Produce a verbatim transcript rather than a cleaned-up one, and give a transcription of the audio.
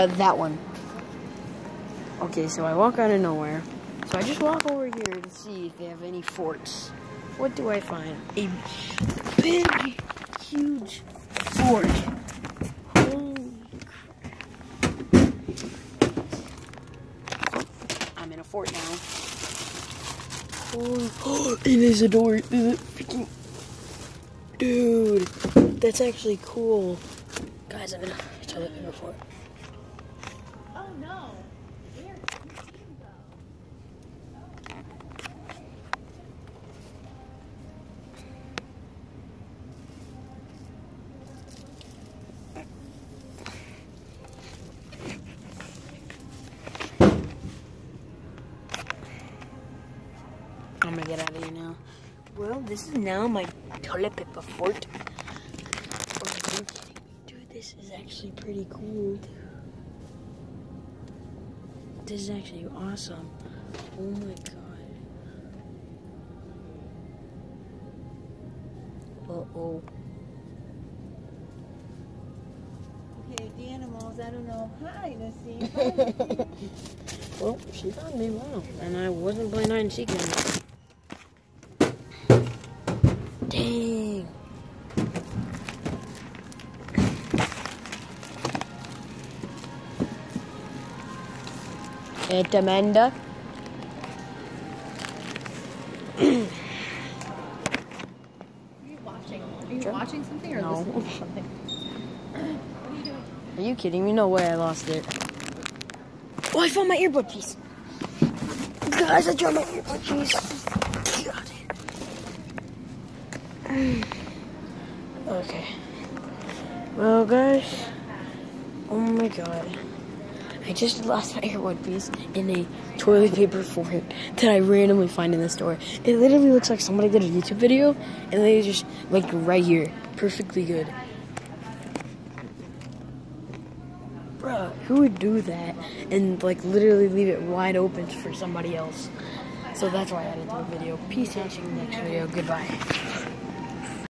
Uh, that one. Okay, so I walk out of nowhere. So I just walk over here to see if they have any forts. What do I find? A big, huge fort. Holy crap. I'm in a fort now. Holy, oh, it is a door. Is it freaking... Dude, that's actually cool. Guys, I'm in a toilet paper fort. Oh no. Where did you go? I'm gonna get out of here now. Well, this is now my toilet paper fort. Oh, are you kidding me? Dude, this is actually pretty cool. This is actually awesome. Oh my god. Uh-oh. Okay, the animals, I don't know. Hi, Nassim. Well, she found me, wow. And I wasn't playing hide and seek anymore. Dang. Hey, Amanda. Are you watching? Are you Sure. watching something or No. listening to something? What are you doing? Are you kidding me? No way I lost it. Oh, I found my earbud piece. Guys, I dropped my earbud piece. Got it. Okay. Well, guys. Oh my god. I just lost my earbud piece in a toilet paper fort that I randomly find in the store. It literally looks like somebody did a YouTube video and they just, like, right here. Perfectly good. Bruh, who would do that and, like, literally leave it wide open for somebody else? So that's why I had to do a video. Peace out, see you in the next video. Goodbye.